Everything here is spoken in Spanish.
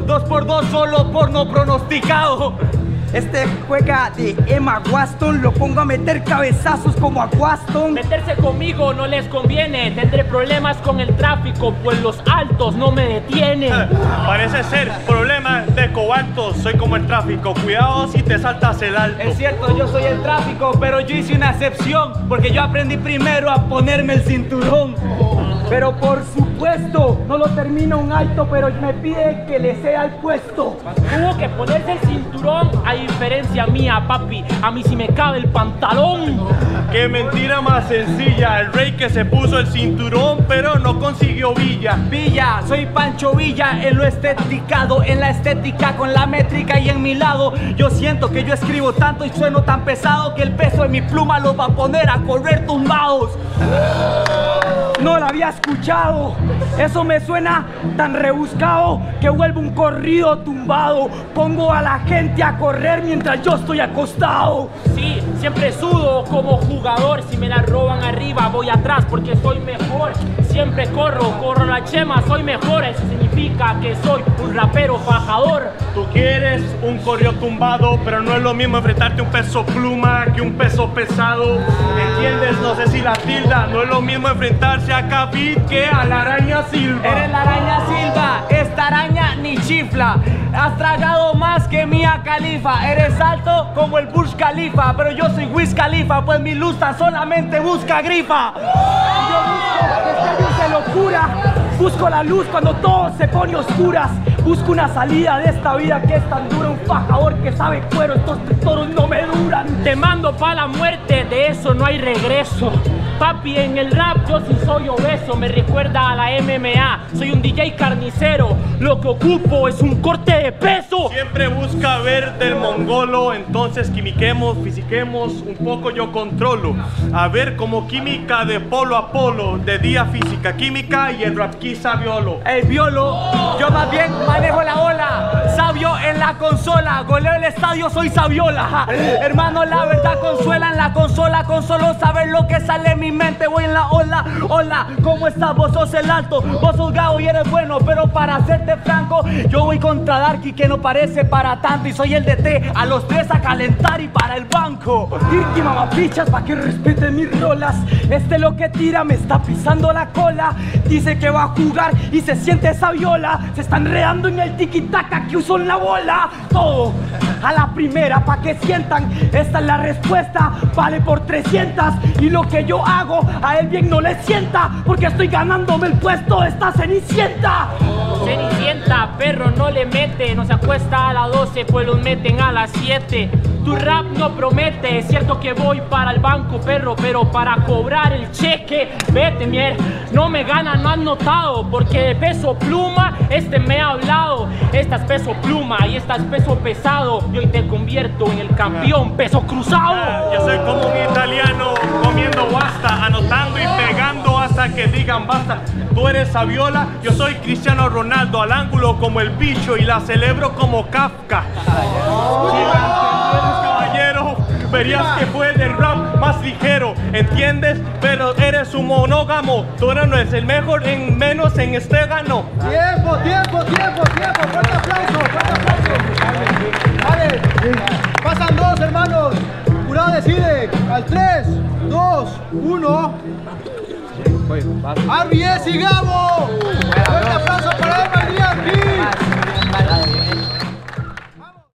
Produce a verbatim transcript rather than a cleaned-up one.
dos por dos solo por no pronosticado. Este juega de Emma Watson, lo pongo a meter cabezazos como a Watson. Meterse conmigo no les conviene, tendré problemas con el tráfico, pues los altos no me detienen. Parece ser problema de cobaltos, soy como el tráfico, cuidado si te saltas el alto. Es cierto, yo soy el tráfico, pero yo hice una excepción, porque yo aprendí primero a ponerme el cinturón. Pero por supuesto, no lo termina un alto, pero me pide que le sea el puesto. Tuvo que ponerse el cinturón, a diferencia mía, papi, a mí sí me cabe el pantalón. Qué mentira más sencilla, el rey que se puso el cinturón, pero no consiguió Villa. Villa, soy Pancho Villa en lo esteticado, en la estética con la métrica y en mi lado. Yo siento que yo escribo tanto y sueno tan pesado que el peso de mi pluma los va a poner a correr tumbados. No la había escuchado, eso me suena tan rebuscado que vuelvo un corrido tumbado. Pongo a la gente a correr mientras yo estoy acostado. Sí, siempre sudo como jugador, si me la roban arriba voy atrás porque soy mejor. Siempre corro, corro la chema, soy mejor, eso significa que soy un rapero fajador. Tú quieres un corrido tumbado, pero no es lo mismo enfrentarte a un peso pluma que un peso pesado. ¿Entiendes? No sé si la tilda, no es lo mismo enfrentarse a Khabib que a la araña Silva. Eres la araña Silva, esta araña ni chifla. Has tragado más que Mia Khalifa. Eres alto como el Burj Khalifa, pero yo soy Wiz Khalifa, pues mi luz tan solamente busca grifa. Yo busco destellos de locura, busco la luz cuando todo se pone oscuras. Busco una salida de esta vida que es tan dura, un fajador que sabe cuero, estos toros no me duran. Te mando pa' la muerte, de eso no hay regreso. Papi, en el rap yo sí soy obeso, me recuerda a la M M A. Soy un D J carnicero, lo que ocupo es un corte de peso. Siempre busca ver del mongolo, entonces quimiquemos, fisiquemos, un poco yo controlo. A ver como química de polo a polo, de día física, química y el rap quizá violo. El violo, yo más bien manejo la ola. Sabio en la consola, goleo el estadio, soy Saviola. Hermano, la verdad consuela en la consola, con solo saber lo que sale en mi mente voy en la ola. Hola, ¿cómo estás? Vos sos el alto, vos sos Gao y eres bueno, pero para serte franco, yo voy contra Darky que no parece para tanto y soy el D T, a los tres a calentar y para el banco. Dirty mamapichas pa' que respeten mis rolas. Este lo que tira me está pisando la cola. Dice que va a jugar y se siente esa viola. Se está enredando en el tiki-taka que usó en la bola. Todo a la primera pa' que sientan. Esta es la respuesta, vale por trescientas. Y lo que yo hago a él bien no le sienta, porque estoy ganándome el puesto de esta Cenicienta. Cenicienta, perro no le mete, no se acuesta a las doce, pues los meten a las siete. Tu rap no promete, es cierto que voy para el banco, perro, pero para cobrar el cheque, vete, mier, no me gana, no has notado, porque de peso pluma, este me ha hablado. Esta es peso pluma y esta es peso pesado, y hoy te convierto en el campeón peso cruzado. Yo soy como un italiano comiendo basta, anotando y pegando hasta que digan basta. Tú eres Saviola, yo soy Cristiano Ronaldo, al ángulo como el bicho y la celebro como Kafka. Si eres caballero, verías que fue del rap más ligero, ¿entiendes? Pero eres un monógamo, tú no eres el mejor, en menos en este gano. Tiempo, tiempo, tiempo, tiempo, fuerte aplauso, fuerte aplauso. Vale, pasan dos hermanos, jurado decide, al tres, dos, uno. R B S y Gabo. Fuerte aplauso para Emma y Darky.